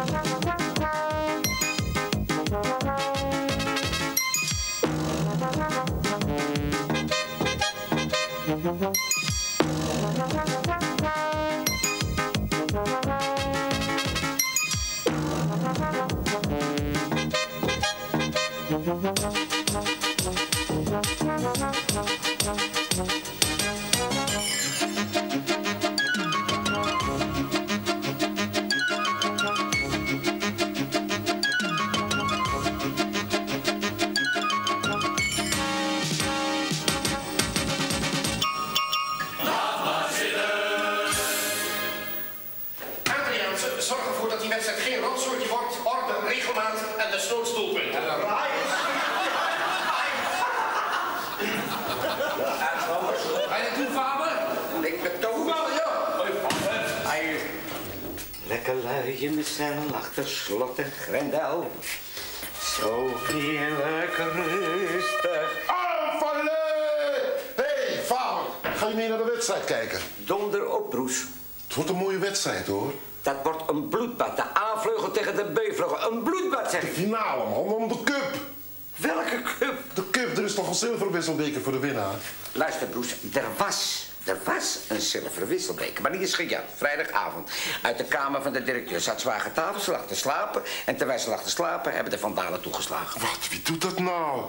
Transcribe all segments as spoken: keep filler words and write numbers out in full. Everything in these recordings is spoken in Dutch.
Lekker in de cel achter slot en grendel. Zo heerlijk rustig. Aanvallen! Hé, hey, vader. Ga je mee naar de wedstrijd kijken? Donder op, Broes. Het wordt een mooie wedstrijd, hoor. Dat wordt een bloedbad. De A-vleugel tegen de B-vleugel. Een bloedbad, zeg ik. De finale, man. Om de cup. Welke cup? De cup. Er is toch een zilveren wisselbeker voor de winnaar? Luister, Broes. Er was... Er was een zilveren wisselbeker, maar die is gejat, vrijdagavond. Uit de kamer van de directeur zat zwaar getafeld, ze lag te slapen. En terwijl ze lag te slapen, hebben de vandalen toegeslagen. Wat? Wie doet dat nou?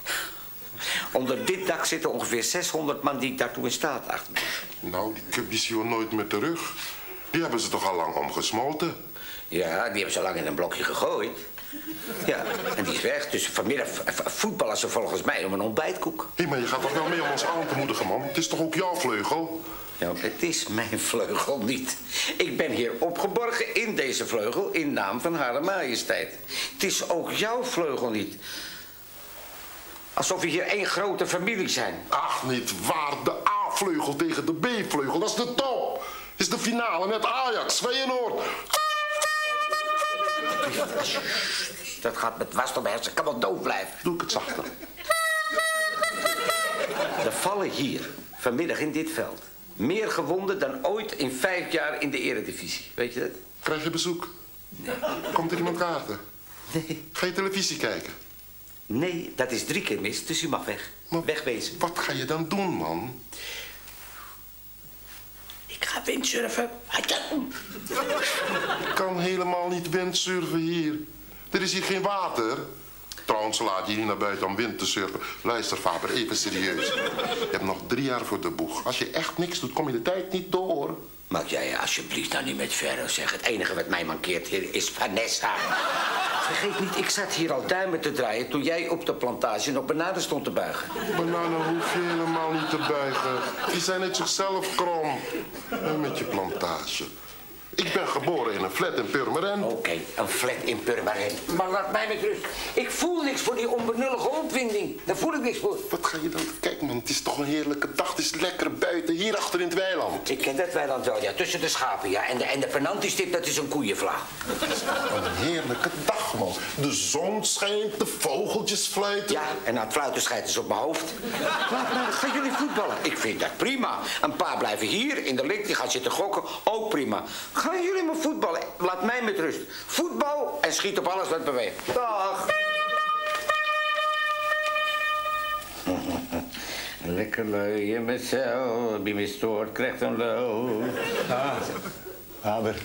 Onder dit dak zitten ongeveer zeshonderd man die daartoe in staat achter. Nou, die cup die zien we nooit meer terug. Die hebben ze toch al lang omgesmolten? Ja, die hebben ze lang in een blokje gegooid. Ja, en die is weg. Dus vanmiddag voetballen ze volgens mij om een ontbijtkoek. Hé, hey, maar je gaat toch wel mee om ons aan te moedigen, man? Het is toch ook jouw vleugel? Ja, het is mijn vleugel niet. Ik ben hier opgeborgen in deze vleugel in naam van Hare Majesteit. Het is ook jouw vleugel niet. Alsof we hier één grote familie zijn. Ach, niet waar. De A-vleugel tegen de B-vleugel. Dat is de top. Dat is de finale met Ajax, Feyenoord. Dat gaat met was op mijn hersen. Ik kan wel doof blijven. Doe ik het zachter. Er vallen hier, vanmiddag in dit veld, meer gewonden dan ooit in vijf jaar in de eredivisie. Weet je dat? Krijg je bezoek? Nee. Komt er iemand kaarten? Nee. Ga je televisie kijken? Nee, dat is drie keer mis, dus u mag weg. Maar wegwezen. Wat ga je dan doen, man? Ik ga windsurfen. Ik kan helemaal niet windsurfen hier. Er is hier geen water. Trouwens, laat je hier naar buiten om wind te surfen. Luister, Faber, even serieus. Je hebt nog drie jaar voor de boeg. Als je echt niks doet, kom je de tijd niet door. Mag jij alsjeblieft nou niet met Ferro zeggen? Het enige wat mij mankeert hier is Vanessa. Vergeet niet, ik zat hier al duimen te draaien toen jij op de plantage nog bananen stond te buigen. Bananen hoef je helemaal niet te buigen. Die zijn uit zichzelf krom. En met je plantage. Ik ben geboren in een flat in Purmerend. Oké, okay, een flat in Purmerend. Maar laat mij met rust. Ik voel niks voor die onbenullige opwinding. Daar voel ik niks voor. Wat ga je dan? Kijk man, het is toch een heerlijke dag. Het is lekker buiten, hier achter in het weiland. Ik ken dat weiland wel, ja. Tussen de schapen, ja. En de, en de penaltystip, dat is een koeienvla. Een heerlijke dag, man. De zon schijnt, de vogeltjes fluiten. Ja, en aan het fluiten schijt dus op mijn hoofd. Laat maar, gaan jullie voetballen? Ik vind dat prima. Een paar blijven hier in de link, die gaan zitten gokken. Ook prima. Gaan jullie maar voetballen? Laat mij met rust. Voetbal en schiet op alles wat beweegt. Dag. Lekker lui in mijn cel. Wie me stoort krijgt een lul. Ah, Haber.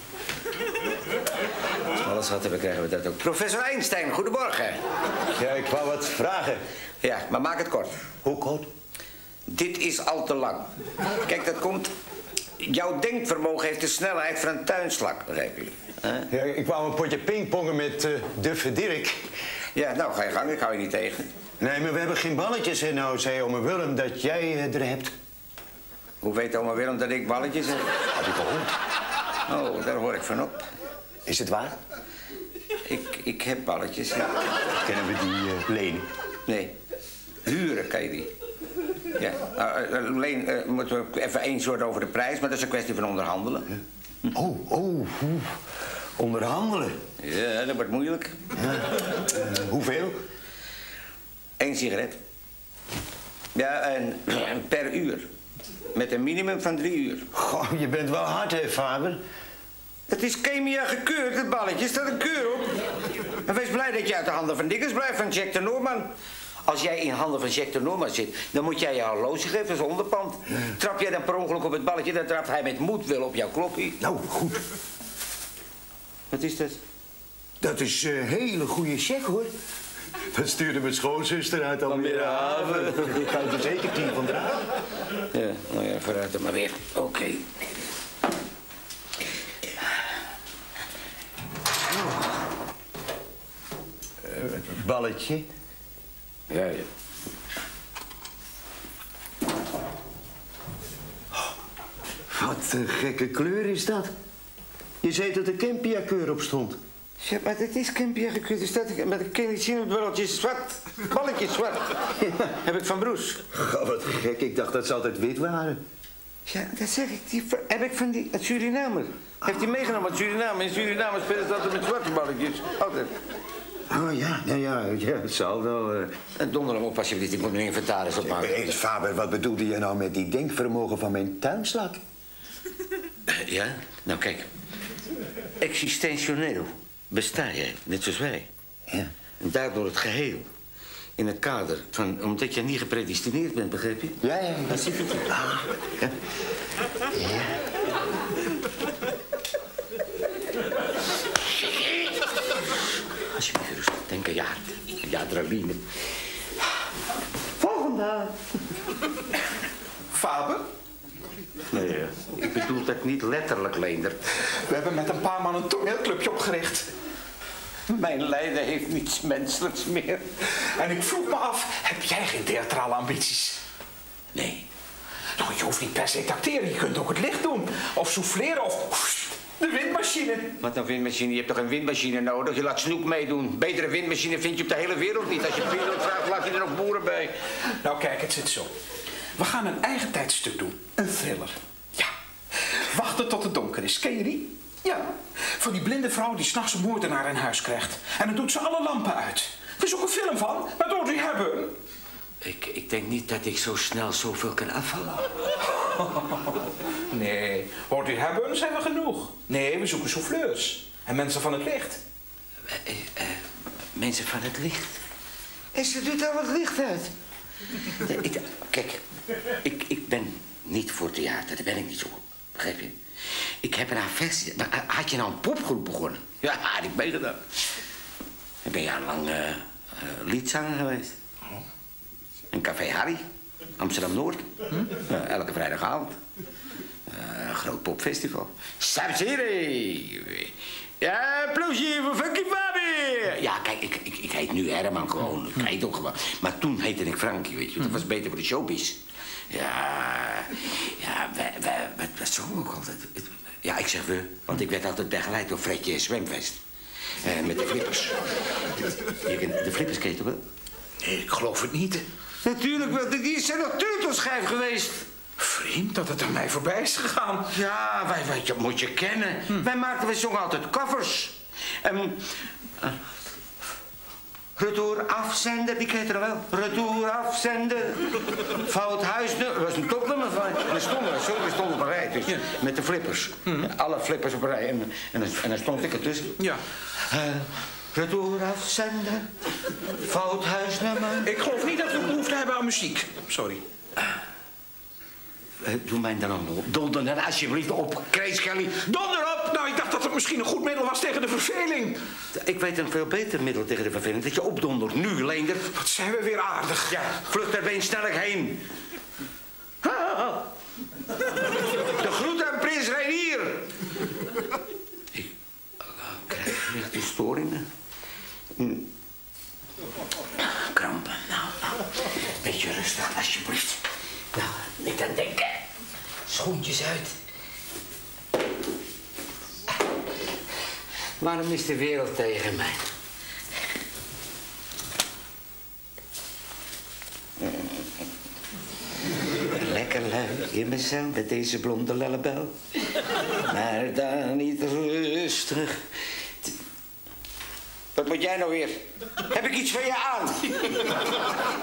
Alles wat we krijgen we dat ook. Professor Einstein, goedemorgen. Ja, ik wou wat vragen. Ja, maar maak het kort. Hoe kort? Dit is al te lang. Kijk, dat komt... Jouw denkvermogen heeft de snelheid van een tuinslak, begrijp je? Huh? Ja, ik wou een potje pingpongen met uh, Duffe Dirk. Ja, nou, ga je gang, ik hou je niet tegen. Nee, maar we hebben geen balletjes. En nou zei oma Willem dat jij uh, er hebt. Hoe weet oma Willem dat ik balletjes heb? Had ik gehoord. Oh, daar hoor ik van op. Is het waar? Ik, ik heb balletjes, ja. Kennen we die uh, lenen? Nee, huren kan je die. Ja, alleen uh, uh, moeten we even eens worden over de prijs, maar dat is een kwestie van onderhandelen. Ja. Oh, oh, onderhandelen? Ja, dat wordt moeilijk. Ja. Uh, hoeveel? Eén sigaret. Ja, en, en per uur. Met een minimum van drie uur. Goh, je bent wel hard, hè, vader? Het is chemia gekeurd, het balletje. Er staat een keur op. En wees blij dat je uit de handen van Dikkers blijft, van Jack de Noorman. Als jij in handen van Jack de Noorman zit, dan moet jij je horloge geven als onderpand. Ja. Trap jij dan per ongeluk op het balletje, dan trapt hij met moed wel op jouw kloppie. Nou, goed. Wat is dat? Dat is een hele goede check, hoor. Dat stuurde mijn schoonzuster uit Almere Haven. Ik kan er zeker tien van dragen. Ja, nou ja, vooruit dan maar weer. Oké. Okay. Uh, balletje. Ja, ja. Wat een gekke kleur is dat. Je zei dat er Campia-keur op stond. Ja, maar het is Campia gekeurd. Er staat met een kindje in het balletje zwart. Balletje zwart. Ja. Heb ik van Broes. Oh, wat gek. Ik dacht dat ze altijd wit waren. Ja, dat zeg ik. Die heb ik van die uit Suriname. Heeft hij meegenomen uit Suriname. In Suriname spelen ze altijd met zwarte balletjes. Altijd. Oh ja, ja, ja, ja, het zal wel. Uh... Donder hem op alsjeblieft, ik moet nu inventaris opmaken. Hé, hey, Faber, wat bedoelde je nou met die denkvermogen van mijn tuinslak? Uh, ja, nou kijk. Existentieel besta jij, net zoals wij. Ja. En daardoor het geheel. In het kader van, omdat je niet gepredestineerd bent, begrijp je? Ja, ja, ja. Dat zit het. Ah, ja. Ja. Alsjeblieft rustig, denk aan ja, ja, adrenaline. Volgende. Faber? Nee, ik bedoel dat niet letterlijk, Leender. We hebben met een paar man een toneelclubje opgericht. Mijn lijden heeft niets menselijks meer. En ik vroeg me af, heb jij geen theatrale ambities? Nee. Nou, je hoeft niet per se te acteren. Je kunt ook het licht doen. Of souffleren of de windmachine. Wat een windmachine? Je hebt toch een windmachine nodig? Je laat Snoek meedoen. Betere windmachine vind je op de hele wereld niet. Als je piloot vraagt, laat je er nog boeren bij. Nou kijk, het zit zo. We gaan een eigen tijdstuk doen. Een thriller. Ja. Wachten tot het donker is. Ken je die? Ja. Van die blinde vrouw die 's nachts een moordenaar in huis krijgt. En dan doet ze alle lampen uit. Er is ook een film van, met Audrey Hepburn. Ik, ik denk niet dat ik zo snel zoveel kan afvallen. Nee, Audrey Hepburn zijn we genoeg. Nee, we zoeken souffleurs. En mensen van het licht. Uh, uh, mensen van het licht? En ze doet al het licht uit. De, ik, kijk, ik, ik ben niet voor theater, daar ben ik niet zo op. Begrijp je? Ik heb een aversie. Maar had je nou een popgroep begonnen? Ja, had ik meegedaan. Ik ben jarenlang uh, uh, liedzanger geweest. In Café Harry, Amsterdam-Noord. Hm? Uh, elke vrijdagavond. Uh, een groot popfestival. Sabziri! Ja, plezier voor Funky Faber! Ja, kijk, ik, ik, ik heet nu Herman gewoon. Ik heet ook gewoon. Maar toen heette ik Frankie, weet je. Dat was beter voor de showbiz. Ja, ja, wij, wij, wat, wat zongen we ook altijd? Ja, ik zeg we, want ik werd altijd begeleid door Fredje Zwemvest. Uh, met de flippers. De, de flippers ken je toch wel? Nee, ik geloof het niet. Natuurlijk wel, die is nog turtelschijf geweest. Vreemd dat het aan mij voorbij is gegaan. Ja, wij, wij, dat moet je kennen. Hm. Wij maakten, wij zongen altijd covers. En... Uh, Retour afzender, die kent er wel. Retour afzender. Fout huisnummer. Dat was een topnummer van. En dan stonden we, sorry, we stonden op een rij dus. Ja. Met de flippers. Hm. Alle flippers op een rij. En, en, dan, en dan stond ik ertussen. Ja. Uh, Retour afzender. Fout huisnummer. Ik geloof niet dat we behoefte hebben aan muziek. Sorry. Uh, uh, doe mij dan ook nog op. Donder dan alsjeblieft op, Grace Kelly. Donder op! Nou, ik dacht dat het misschien een goed middel was tegen de verveling. Ik weet een veel beter middel tegen de verveling. Dat je opdondert. Nu, Leender. Wat zijn we weer aardig. Ja, vlucht er been snellijk heen. Ha. De groet aan prins Reinier. Ik uh, krijg echt die storingen. Hm. Krampen. Nou, nou. Beetje rustig, alsjeblieft. Nou, niet aan denken. Schoentjes uit. Waarom is de wereld tegen mij? Lekker lui in mijn cel met deze blonde lellebel. Maar dan niet rustig. Wat moet jij nou weer? Heb ik iets van je aan?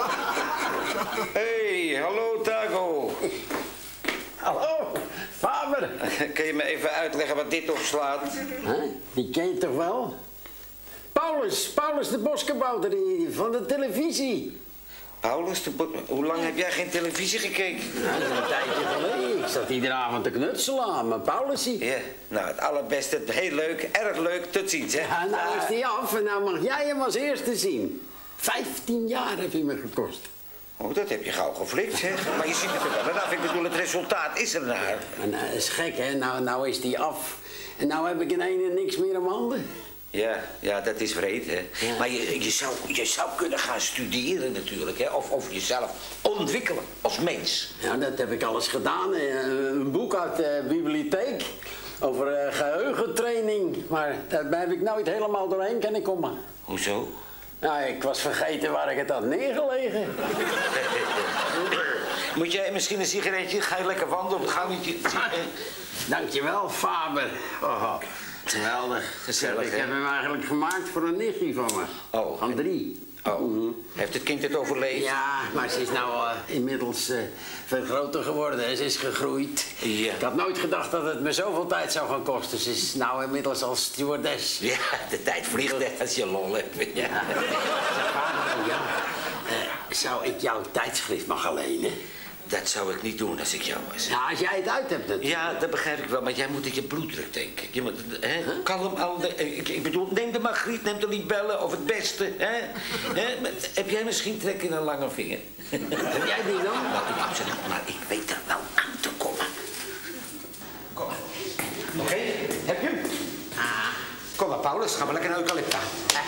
Hé, hey, hallo Tago. Hallo, Faber. Faber. Kun je me even uitleggen wat dit opslaat? Huh? Die ken je toch wel? Paulus, Paulus de Boskabouter die- van de televisie. Paulus, de bo- hoe lang heb jij geen televisie gekeken? Ja, dat is een tijdje geleden. Ik zat iedere avond te knutselen aan mijn Paulusie. Ja, nou, het allerbeste, heel leuk, erg leuk, tot ziens, hè? Ja, nou is die af en nou mag jij hem als eerste zien. Vijftien jaar heb je me gekost. Oh, dat heb je gauw geflikt, zeg. Maar je ziet het er wel vanaf. Ik bedoel, het resultaat is er naar. En dat is gek, hè? Nou, nou is die af. En nou heb ik in ene niks meer om handen. Ja, ja, dat is vreed, hè. Ja. Maar je, je, zou, je zou kunnen gaan studeren natuurlijk, hè. Of, of jezelf ontwikkelen als mens. Ja, dat heb ik alles gedaan. hè. Een boek uit de bibliotheek over eh, geheugentraining. Maar daar heb ik nooit helemaal doorheen kunnen komen. Hoezo? Nou, ik was vergeten waar ik het had neergelegen. Moet jij misschien een sigaretje? Ga je lekker wandelen op het gangetje? Dankjewel, Faber. Oh, geweldig. Gezellig, Ik hè? heb hem eigenlijk gemaakt voor een nichtje van me. Oh. Van drie. Oh, heeft het kind het overleefd? Ja, maar ze is nou eh, inmiddels eh, veel groter geworden. Hè. Ze is gegroeid. Ja. Ik had nooit gedacht dat het me zoveel tijd zou gaan kosten. Ze is nou inmiddels als stewardess. Ja, de tijd vliegt hè, als je lol hebt. Ja. Zeg, vader, oh ja. Eh, zou ik jouw tijdschrift mogen lenen? Dat zou ik niet doen als ik jou was. Ja, als jij het uit hebt natuurlijk. Ja, dat begrijp ik wel, maar jij moet in je bloeddruk denken. Je moet, hè, kalm al, ik, ik bedoel, neem de Margriet, neem de libellen of het beste, hè? hè? Maar heb jij misschien trek in een lange vinger? Heb jij die dan? Nou, absoluut, maar ik weet er wel aan te komen. Kom. Oké, heb je hem? Ah. Kom maar, Paulus, gaan we lekker naar Eucalypta.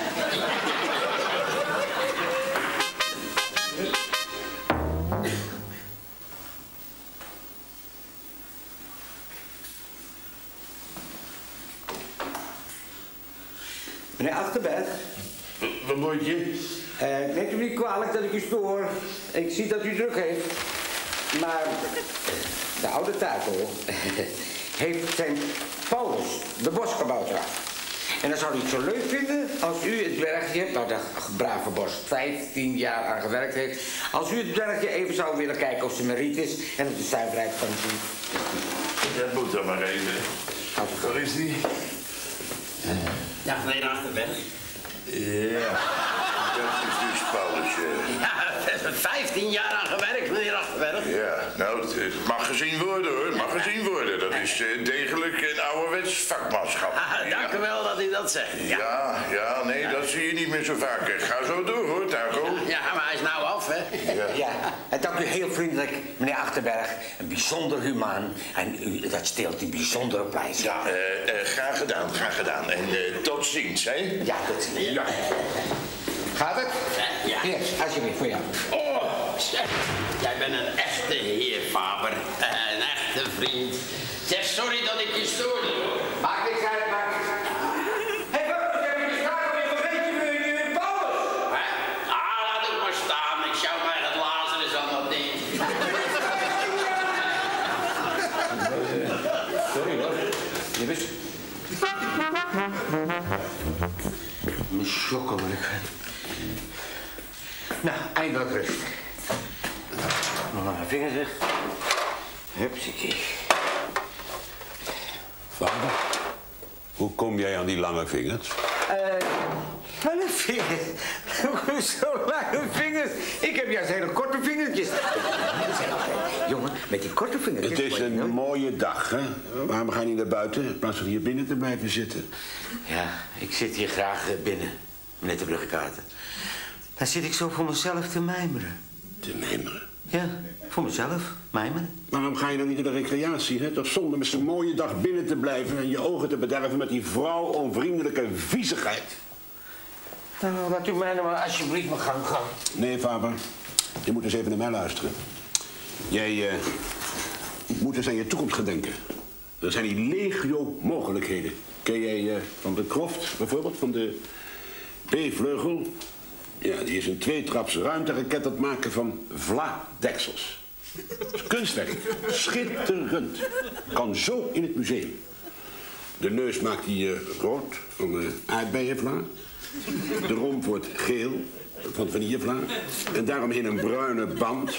Meneer Achterberg. Wat moet je? Uh, neemt u niet kwalijk dat ik u stoor. Ik zie dat u druk heeft. Maar de oude Taco heeft zijn Paulus, de boskabouter, af. En dan zou hij het zo leuk vinden als u het dwergje, waar de brave borst vijftien jaar aan gewerkt heeft, als u het dwergje even zou willen kijken of ze meriet is en op de zuiverheid van u. Dat moet dan maar even. Waar is die? Ja, meneer Achterberg. Ja, dat is dus Paulus. eh. Ja, vijftien jaar aan gewerkt, meneer Achterberg. Ja, nou, het, het mag gezien worden hoor, het mag gezien worden. Dat is eh, degelijk een ouderwets vakmanschap. Ah, dank u wel dat u dat zegt. Ja, Ja, ja, nee, dat zie je niet meer zo vaak. Ga zo door hoor, Taco. ja maar hij is nou af, hè? Ja. Ja, en dank u heel vriendelijk, meneer Achterberg. Een bijzonder humaan en u, dat steelt u bijzondere prijs. Ja, eh, eh, graag gedaan, graag gedaan. En eh, tot ziens, hè? Ja, dat is ja. Gaat het? Ja. Hier, alsjeblieft, voor jou. Oh, zeg. Jij bent een echte heer, Faber. Een echte vriend. Zeg, sorry dat ik je stoorde, hoor. Maak niks uit, maak niks uit. Hé, wat heb je gestaan? Je vergeet je weer Paulus. Hè? Ah, laat het maar staan. Ik schouw mij het Lazarus aan dat ding. Sorry hoor. Je wist... Mijn chocolade. Nou, eindelijk rust. Nog maar mijn vingers weg. Hupsakee. Vader, hoe kom jij aan die lange vingers? Eh, lange vingers? Hoezo lange vingers? Ik heb juist hele korte vingertjes. Jongen, met die korte vingertjes... Het is een mooie dag, hè? Waarom ga je niet naar buiten in plaats van hier binnen te blijven zitten? Ja, ik zit hier graag eh, binnen, meneer de Bruggekaarten. Dan zit ik zo voor mezelf te mijmeren. Te mijmeren. Ja, voor mezelf, mijmeren. Waarom ga je dan niet naar de recreatie, hè? Toch zonder met zo'n mooie dag binnen te blijven en je ogen te bederven met die vrouw-onvriendelijke viezigheid. Nou, laat u mij nou maar alsjeblieft mijn gang gaan. Nee, Faber, je moet eens even naar mij luisteren. Jij eh, moet eens aan je toekomst gaan denken. Er zijn die legio mogelijkheden. Ken jij eh, van de Croft bijvoorbeeld, van de B-vleugel? Ja, die is een tweetraps ruimteraket aan het maken van vladeksels. Dat is kunstwerk. Schitterend. Kan zo in het museum. De neus maakt hij uh, rood van de aardbeienvla. De romp wordt geel van vanillevla. En daaromheen een bruine band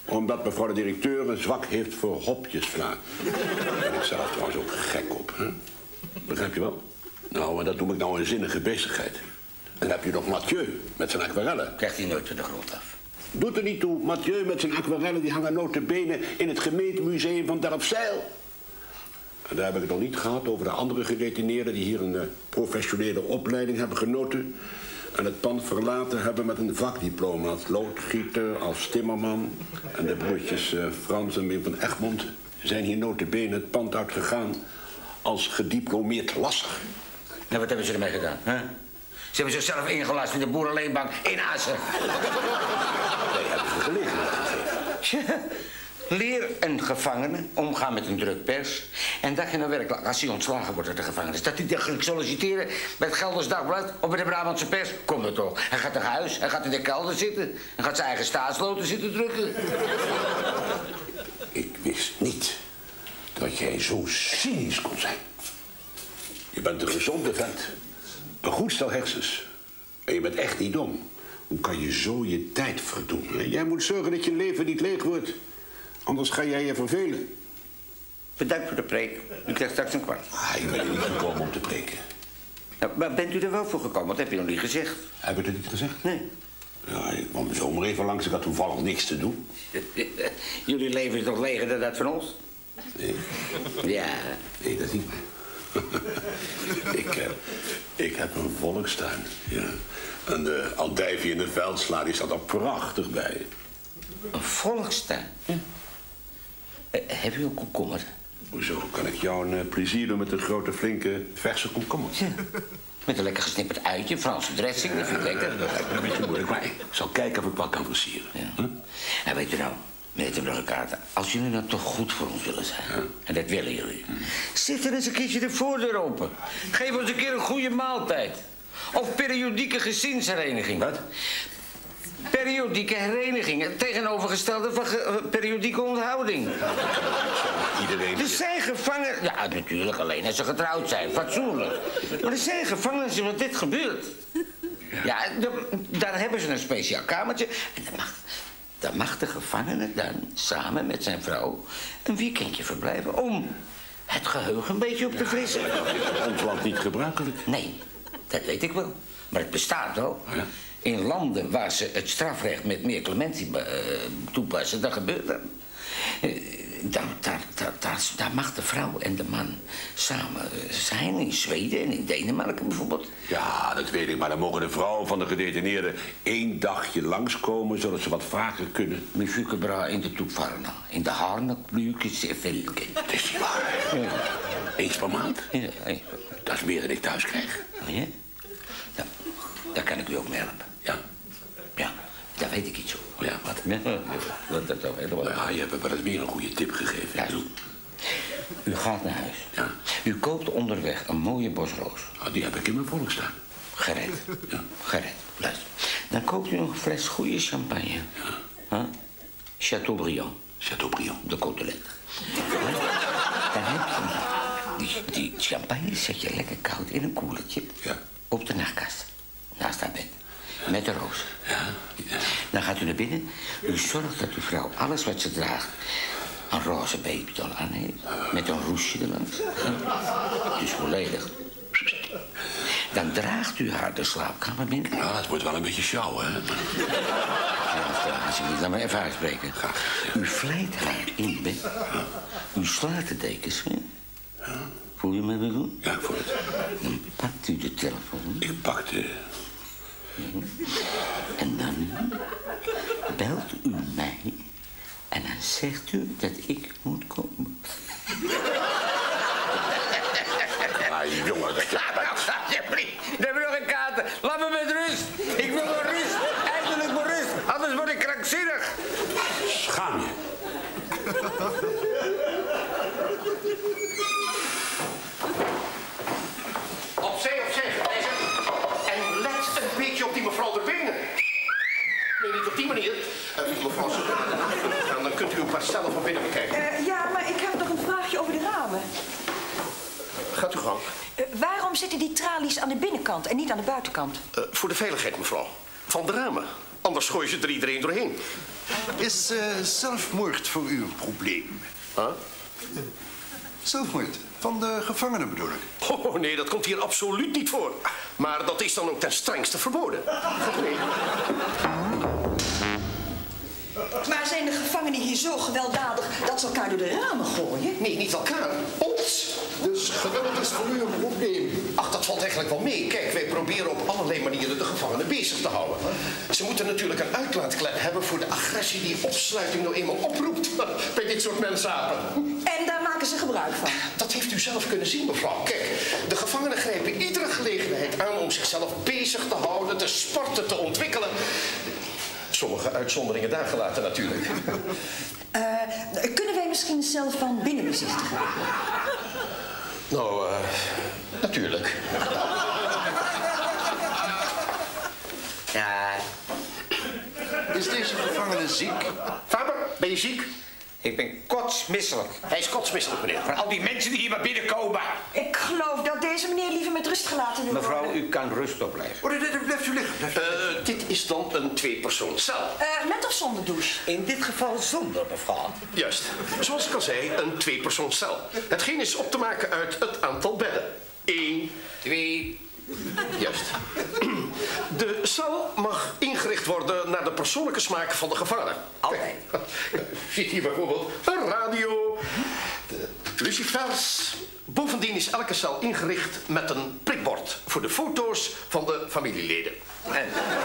Omdat mevrouw de directeur een zwak heeft voor hopjesvla. Daar ben ik zelf trouwens ook gek op. Hè? Begrijp je wel? Nou, maar dat noem ik nou een zinnige bezigheid. En dan heb je nog Mathieu met zijn aquarellen. Krijgt hij nooit van de grond af. Doet er niet toe. Mathieu met zijn aquarellen die hangen nota bene in het gemeentemuseum van Delfzijl. En daar heb ik het nog niet gehad over de andere gedetineerden die hier een uh, professionele opleiding hebben genoten. En het pand verlaten hebben met een vakdiploma als loodgieter, als timmerman. En de broertjes uh, Frans en Wim van Egmond zijn hier nota bene het pand uitgegaan als gediplomeerd lasser. Nou, wat hebben ze ermee gedaan, hè? Ze hebben zichzelf ingelast met de boerenleenbank in Assen. Wij hebben ze gelegenheid gegeven. Leer een gevangene omgaan met een druk pers. En dat je nou werkelijk, als hij ontslagen wordt uit de gevangenis, dat hij gaat solliciteren bij het Gelders Dagblad of bij de Brabantse pers. Kom er toch. Hij gaat naar huis, hij gaat in de kelder zitten en gaat zijn eigen staatsloten zitten drukken. Ik wist niet dat jij zo cynisch kon zijn. Je bent een gezonde vent. Een goed stel hersens. En je bent echt niet dom. Hoe kan je zo je tijd verdoen? Hè? Jij moet zorgen dat je leven niet leeg wordt. Anders ga jij je vervelen. Bedankt voor de preek. U krijgt straks een kwart. Ah, ik ben er niet gekomen om te preken. Nou, maar bent u er wel voor gekomen? Dat heb je nog niet gezegd. Heb ik het niet gezegd? Nee. Ja, ik kwam zomaar even langs. Ik had toevallig niks te doen. Jullie leven is nog leger dan dat van ons? Nee. Ja. Nee, dat is niet waar. ik, uh, ik heb een volkstuin, ja. En de andijvie in de veldsla, die staat er prachtig bij. Een volkstuin? Ja. Uh, heb u een komkommer? Hoezo kan ik jou een uh, plezier doen met een grote, flinke, verse komkommer? Ja. Met een lekker gesnipperd uitje, Franse dressing, dat vind ik lekker. Dat lijkt me een beetje moeilijk, maar ik zal kijken of ik wat kan versieren. Ja. Huh? En weet u nou, meneer de Bruggenkaarten, als jullie nou toch goed voor ons willen zijn, ja. En dat willen jullie, hm. Zet er eens een keertje de voordeur open. Geef ons een keer een goede maaltijd. Of periodieke gezinshereniging. Wat? Periodieke hereniging, het tegenovergestelde van ge- periodieke onthouding. Iedereen... Er zijn gevangenen... Ja, natuurlijk alleen als ze getrouwd zijn, fatsoenlijk. Maar er zijn gevangenen waar dit gebeurt. Ja, de, daar hebben ze een speciaal kamertje. En dan mag, dan mag de gevangene dan samen met zijn vrouw een weekendje verblijven om het geheugen een beetje op te frissen. Ja, dat is in ons land niet gebruikelijk. Nee, dat weet ik wel. Maar het bestaat wel. Ja. In landen waar ze het strafrecht met meer clementie uh, toepassen, dan gebeurt dat. Uh, dan, daar, daar, daar, daar mag de vrouw en de man samen zijn, in Zweden en in Denemarken bijvoorbeeld. Ja, dat weet ik, maar dan mogen de vrouwen van de gedetineerden één dagje langskomen, zodat ze wat vaker kunnen. Muziek bra in de toevarna, in de harne kluken zeer veel. Dat is niet waar. Ja. Eens per maand? Ja, ja. Dat is meer dan ik thuis krijg. Ja? Ja, daar kan ik u ook mee helpen. Ja. Ja, daar weet ik iets over. Ja, wat? Dat, dat, dat, dat, ja, je hebt me wel eens weer een goede tip gegeven. Ja, zo. U gaat naar huis. Ja. U koopt onderweg een mooie bosroos. Nou, die heb ik in mijn volkstuin. Gered. Ja. Gered. Luister. Dan koopt u nog een fles goede champagne. Ja. Huh? Chateaubriand. Chateaubriand. De Cotelet. Dan heb je die, die champagne zet je lekker koud in een koelertje. Ja. Op de nachtkast. Naast haar bed. Met de roos. Ja, ja. Dan gaat u naar binnen. U zorgt dat uw vrouw alles wat ze draagt een roze babydoll aan heeft. Met een roesje erlangs. Dus volledig. Dan draagt u haar de slaapkamer binnen. Nou, dat wordt wel een beetje sjouw, hè? Ja, alsjeblieft, laat me even uitspreken. U vlijt haar in bed. U slaat de dekens weer. Voel je me weer doen? Ja, ik voel het. Dan pakt u de telefoon. Ik pak de... En dan belt u mij en dan zegt u dat ik moet komen. Ah, jongen, dat je... Ik heb nog een kater. Laat me met rust. Ik wil maar rust. Eindelijk maar rust. Anders word ik krankzinnig. Schaam je. Opzij, opzij, gelezen. En let een beetje op die mevrouw er binnen. Nee, niet op die manier. Uh, mevrouw, dan, dan kunt u een paar stellen van binnen bekijken. Uh, ja, maar ik heb nog een vraagje over de ramen. Gaat u gang. Uh, waarom zitten die tralies aan de binnenkant en niet aan de buitenkant? Uh, voor de veiligheid, mevrouw. Van de ramen. Anders gooi je er iedereen doorheen. Is uh, zelfmoord voor u een probleem? Huh? Zelfmoord van de gevangenen bedoel ik. Oh, nee, dat komt hier absoluut niet voor. Maar dat is dan ook ten strengste verboden. Nee. Maar zijn de gevangenen hier zo gewelddadig dat ze elkaar door de ramen gooien? Nee, niet elkaar. Ons. Dus geweld is voor u een probleem. Ach, dat valt eigenlijk wel mee. Kijk, wij proberen op allerlei manieren de gevangenen bezig te houden. Ze moeten natuurlijk een uitlaatklep hebben voor de agressie die opsluiting nou eenmaal oproept bij dit soort mensapen. En daar maken ze gebruik van? Dat heeft u zelf kunnen zien, mevrouw. Kijk, de gevangenen grijpen iedere gelegenheid aan om zichzelf bezig te houden, te sporten, te ontwikkelen. Sommige uitzonderingen daar gelaten natuurlijk. Uh, kunnen wij misschien een cel van binnen bezichtigen? Nou, uh, natuurlijk. Ja, Is deze gevangene ziek? Faber, ben je ziek? ik ben kotsmisselijk. Hij is kotsmisselijk, meneer. Van al die mensen die hier maar binnenkomen. Ik geloof dat deze meneer liever met rust gelaten wil worden. Mevrouw, u kan rustig blijven. Oh, nee, nee, blijft u liggen. Blijft u liggen. Uh, dit is dan een tweepersoonscel. Uh, met of zonder douche? In dit geval zonder, mevrouw. Juist. Zoals ik al zei, een tweepersoonscel. Hetgeen is op te maken uit het aantal bedden. Eén, Twee. juist. De cel mag ingericht worden naar de persoonlijke smaak van de gevangenen. Altijd. Kijk, u ziet hier bijvoorbeeld een radio, de lucifers. Bovendien is elke cel ingericht met een prikbord voor de foto's van de familieleden. En,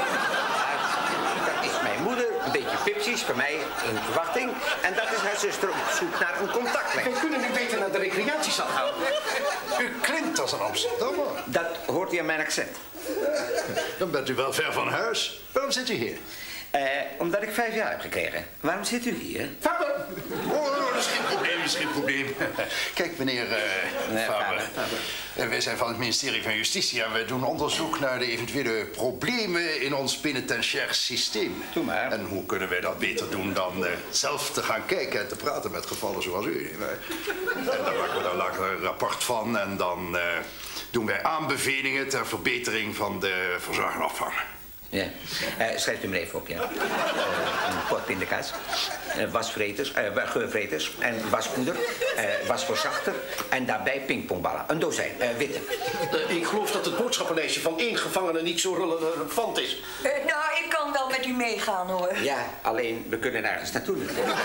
dat is mijn moeder, een beetje pipsies, bij mij in verwachting. En dat is haar zuster op zoek naar een contactlijn. Wij kunnen nu beter naar de recreatiezaal gaan. U klinkt als een Amsterdammer. Dat hoort u aan mijn accent. Dan bent u wel ver van huis. Waarom zit u hier? Uh, omdat ik vijf jaar heb gekregen. Waarom zit u hier? Faber! Oh, oh, dat is geen probleem, dat is geen probleem. Kijk, meneer uh, Nee, Faber. Faber, Faber. Uh, wij zijn van het ministerie van Justitie en wij doen onderzoek naar de eventuele problemen in ons penitentiair systeem. Doe maar. En hoe kunnen wij dat beter doen dan uh, zelf te gaan kijken en te praten met gevallen zoals u. En daar maken we dan later een rapport van en dan uh, doen wij aanbevelingen ter verbetering van de verzorgingopvang. Ja. Uh, schrijft u me even op, ja. Uh, een pot pindakaas, uh, wasvreters, uh, geurvreters en waspoeder, uh, wasverzachter en daarbij pingpongballen. Een dozijn, uh, witte. Uh, ik geloof dat het boodschappenlijstje van één gevangene niet zo relevant is. Uh, nou, ik kan wel met u meegaan, hoor. Ja, alleen we kunnen nergens naartoe.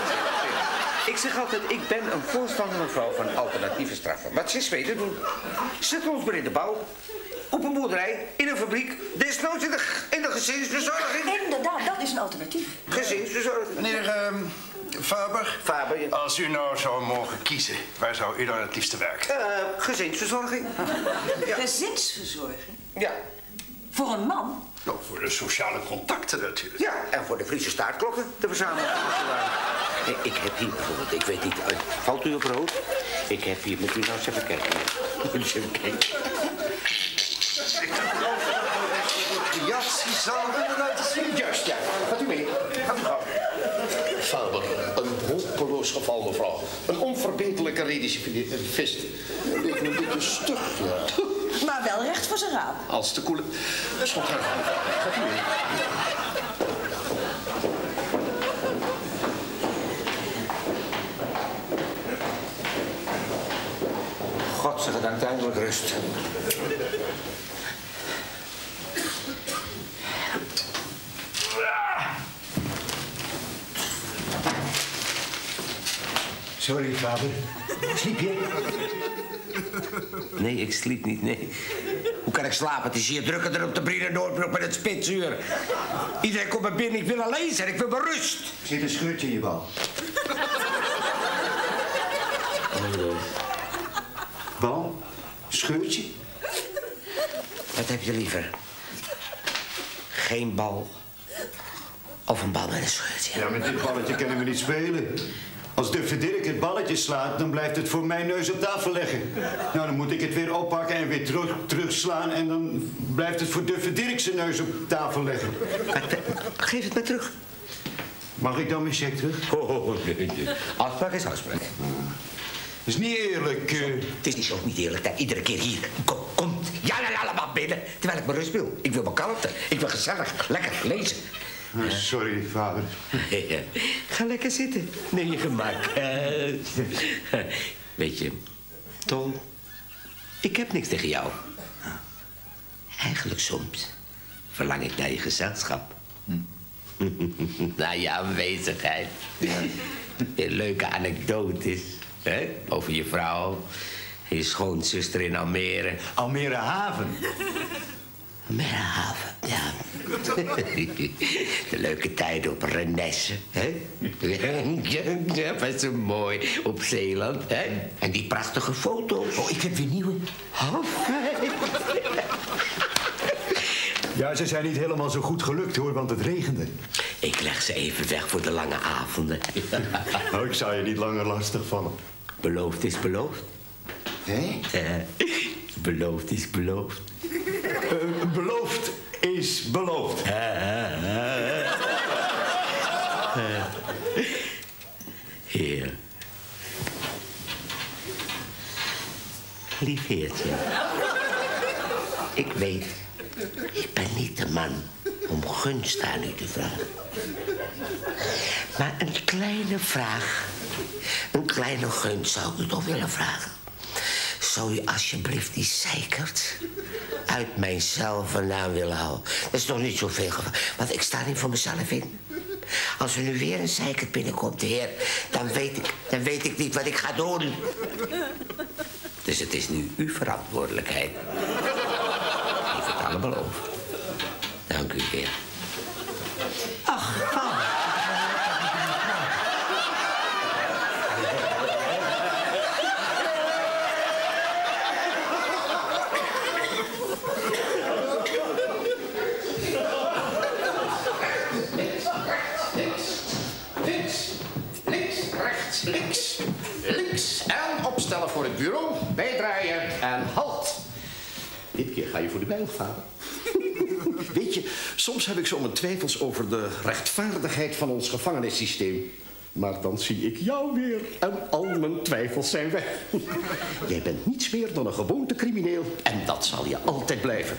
Ik zeg altijd, ik ben een voorstander, mevrouw, van alternatieve straffen. Wat ze Zweden doen. Zet ons maar in de bouw. Op een boerderij, in een fabriek, desnoods in de, in de gezinsverzorging. Inderdaad, dat is een alternatief. Gezinsverzorging. Meneer uh, Faber, Faber, ja. als u nou zou mogen kiezen, waar zou u dan het liefste werken? Uh, gezinsverzorging. Ja. Gezinsverzorging? Ja. Voor een man? Nou, voor de sociale contacten natuurlijk. Ja, en voor de Friese staartklokken te verzamelen. Ik, ik heb hier bijvoorbeeld, ik weet niet, uh, valt u op rood? Ik heb hier, moet u nou eens even kijken. Moet u eens even kijken. Recreatiezaal willen laten zien. Juist, ja. Gaat u mee. Gaat u gauw. Faber, een hopeloos geval, mevrouw. Een onverbeterlijke recidivist. Ik ben een beetje stug, ja. Maar wel recht voor zijn raap. Als de koele... Schot haar gaan. Gaat u mee. Godzijdank eindelijk rust. Sorry, Faber. Sliep je? Nee, ik sliep niet, nee. Hoe kan ik slapen? Het is hier drukker dan op de Brina Noordbrug met het spitsuur. Iedereen komt maar binnen, ik wil alleen zijn, ik wil mijn rust. Er zit een scheurtje in je bal. Bal? Scheurtje? Wat heb je liever? Geen bal of een bal met een scheurtje? Ja, met dit balletje kunnen we niet spelen. Als Duffe Dirk het balletje slaat, dan blijft het voor mijn neus op tafel leggen. Nou, dan moet ik het weer oppakken en weer terug, terugslaan... en dan blijft het voor Duffe Dirk zijn neus op tafel leggen. Geef het maar terug. Mag ik dan mijn cheque terug? Oh, oh, nee, nee. Afspraak is afspraak. Dat is niet eerlijk. Uh... Het is niet zo niet eerlijk dat iedere keer hier kom, komt ja allemaal binnen, terwijl ik mijn rust wil. Ik wil mijn kalmte. Ik wil gezellig, lekker lezen. Uh, sorry, vader. Ga lekker zitten. Neem je gemak. Uh, weet je, Tom, ik heb niks tegen jou. Eigenlijk soms verlang ik naar je gezelschap. Hm. Naar je aanwezigheid. Ja. Je leuke anekdotes, hè? Over je vrouw. En je schoonzuster in Almere. Almere Haven. Almere Haven, ja. De leuke tijden op Renesse, hè? Ja, was zo mooi op Zeeland, hè? En die prachtige foto's. Oh, ik heb weer nieuwe. Oh, fijn. Ja, ze zijn niet helemaal zo goed gelukt, hoor, want het regende. Ik leg ze even weg voor de lange avonden. Nou, ik zou je niet langer lastig vallen. Beloofd is beloofd. Hé? Uh, beloofd is beloofd. Uh, beloofd is beloofd. Uh, uh, uh. Uh. Heer. Lief heertje. Ik weet, ik ben niet de man om gunst aan u te vragen. Maar een kleine vraag, een kleine gunst zou ik u toch willen vragen. Zou u alsjeblieft die zeikert uit mijzelf vandaan willen houden? Dat is nog niet zoveel gevaar, want ik sta niet voor mezelf in. Als er nu weer een zeikert binnenkomt, heer, dan weet ik, dan weet ik niet wat ik ga doen. Dus het is nu uw verantwoordelijkheid. Geef het allemaal over. Dank u, heer. Ach, vader. Links, links en opstellen voor het bureau. Bijdraaien en halt. Dit keer ga je voor de bijl, vader. Weet je, soms heb ik zo mijn twijfels over de rechtvaardigheid van ons gevangenissysteem. Maar dan zie ik jou weer en al mijn twijfels zijn weg. Jij bent niets meer dan een gewoontecrimineel en dat zal je altijd blijven.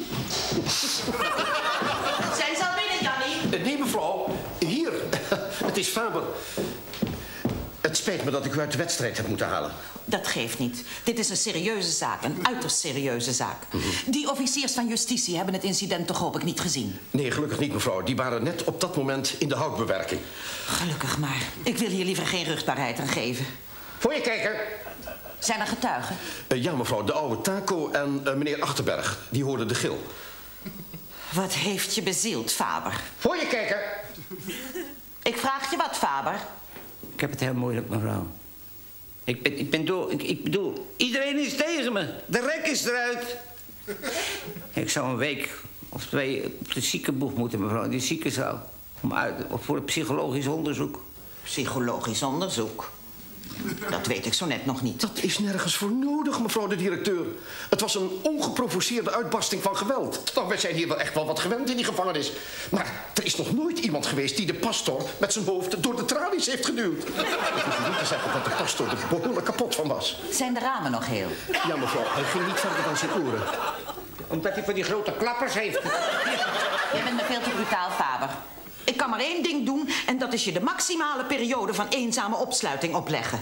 Zijn ze al binnen, Jannie? Nee, mevrouw. Hier. Het is Faber. Het spijt me dat ik u uit de wedstrijd heb moeten halen. Dat geeft niet. Dit is een serieuze zaak, een uiterst serieuze zaak. Mm-hmm. Die officiers van justitie hebben het incident toch hoop ik niet gezien? Nee, gelukkig niet, mevrouw. Die waren net op dat moment in de houtbewerking. Gelukkig maar. Ik wil hier liever geen ruchtbaarheid aan geven. Voor je kijker. Zijn er getuigen? Uh, ja, mevrouw. De oude Taco en uh, meneer Achterberg. Die hoorden de gil. Wat heeft je bezield, Faber? Voor je kijker. Ik vraag je wat, Faber? Ik heb het heel moeilijk, mevrouw. Ik, ben, ik, ben door, ik, ik bedoel, iedereen is tegen me. De rek is eruit. Ik zou een week of twee op de ziekenboeg moeten, mevrouw. Die ziekenzaal. Om uit, voor een psychologisch onderzoek. Psychologisch onderzoek? Dat weet ik zo net nog niet. Dat is nergens voor nodig, mevrouw de directeur. Het was een ongeprovoceerde uitbarsting van geweld. Nou, wij zijn hier wel echt wel wat gewend in die gevangenis. Maar er is nog nooit iemand geweest die de pastor met zijn hoofd door de tralies heeft geduwd. Ik hoef niet te zeggen dat de pastor er behoorlijk kapot van was. Zijn de ramen nog heel? Ja, mevrouw. Hij ging niet verder dan zijn oren. Omdat hij van die grote klappers heeft. Jij bent me veel te brutaal, Faber. Ik kan maar één ding doen en dat is je de maximale periode van eenzame opsluiting opleggen.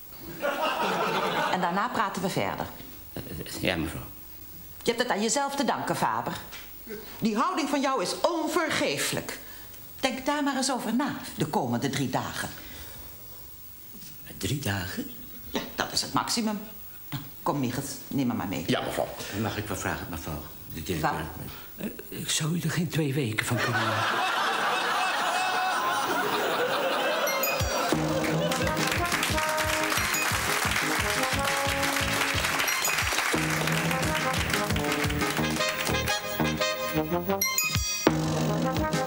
En daarna praten we verder. Ja, mevrouw. Je hebt het aan jezelf te danken, Faber. Die houding van jou is onvergeeflijk. Denk daar maar eens over na, de komende drie dagen. Drie dagen? Ja, dat is het maximum. Kom, Michels, neem me maar mee. Ja, mevrouw. Mag ik wat vragen, mevrouw? De directeur. Uh, ik zou u er geen twee weken van kunnen maken. Thank you.